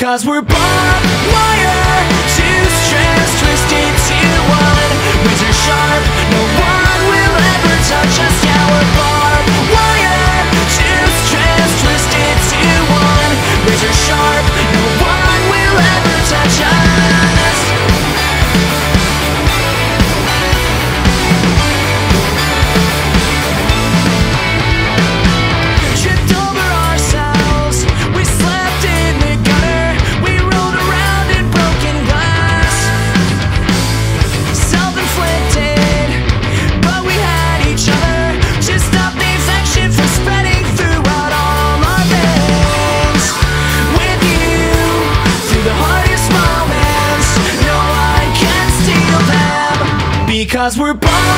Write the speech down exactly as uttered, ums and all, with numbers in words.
Because we're barbed wire, two strands twisted to one. Razor sharp, no one will ever touch us. Yeah, we're barbed wire, two strands twisted to one. Razor sharp, no one will ever touch us. Tripped over ourselves, we slept in the gutter, we rolled around in broken glass. Self-inflicted, but we had each other to stop the infection from spreading throughout all our veins. With you, through the hardest moments, no one can steal them. Because we're both